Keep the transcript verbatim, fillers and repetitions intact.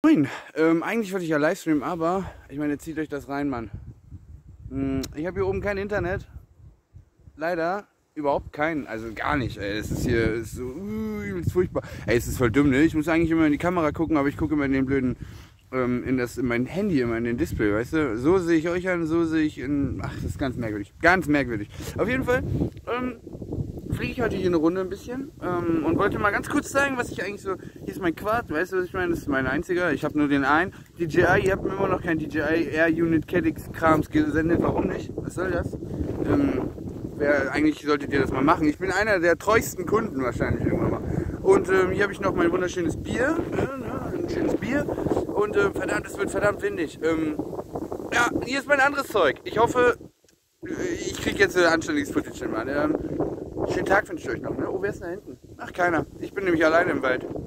Moin, ähm, eigentlich wollte ich ja Livestreamen, aber ich meine, zieht euch das rein, Mann. Hm, ich habe hier oben kein Internet. Leider überhaupt keinen, also gar nicht, ey. Es ist hier ist so uh, übelst furchtbar. Ey, es ist voll dumm, ne? Ich muss eigentlich immer in die Kamera gucken, aber ich gucke immer in den blöden, ähm, in das, in mein Handy, immer in den Display, weißt du? So sehe ich euch an, so sehe ich in, ach, das ist ganz merkwürdig, ganz merkwürdig. Auf jeden Fall, ähm, fliege ich heute hier eine Runde ein bisschen ähm, und wollte mal ganz kurz zeigen, was ich eigentlich so, hier ist mein Quad, weißt du, was ich meine, das ist mein einziger, ich habe nur den einen, D J I, ihr habt mir immer noch kein D J I Air Unit Cadix Krams gesendet, warum nicht, was soll das? Ähm, wer, eigentlich solltet ihr das mal machen, ich bin einer der treuesten Kunden wahrscheinlich irgendwann mal. Und ähm, hier habe ich noch mein wunderschönes Bier, äh, ne, ein schönes Bier und äh, verdammt, es wird verdammt windig. Ähm, ja, hier ist mein anderes Zeug, ich hoffe, ich kriege jetzt ein anständiges Footage hin, Mann. Ähm, Schönen Tag wünsche ich euch noch, ne? Oh, wer ist denn da hinten? Ach, keiner. Ich bin nämlich alleine im Wald.